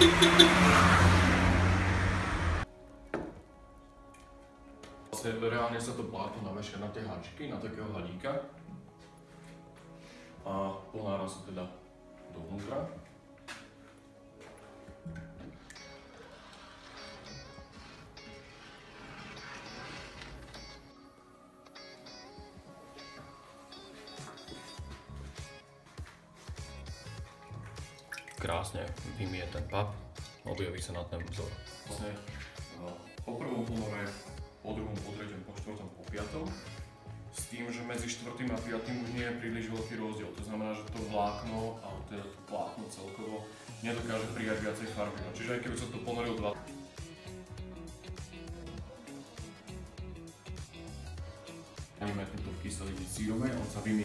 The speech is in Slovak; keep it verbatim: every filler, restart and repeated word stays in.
Vlastne reálne sa to plátno navešia na tie háčiky, na takého hladíka. A ponára sa teda dovnútra. Krásne vymie ten pap, objaví sa na ten vzor. Vlastne po prvom ponore, po druhom, po treťom, po štvrtom, po piatom, s tým, že medzi štvrtým a piatým už nie je príliš veľký rozdiel. To znamená, že to vlákno, alebo teda to plátno celkovo, nedokáže prijať viacej farby. Čiže aj keby sa to ponoril dva... Máme tu v kyseline sírové, on sa vymie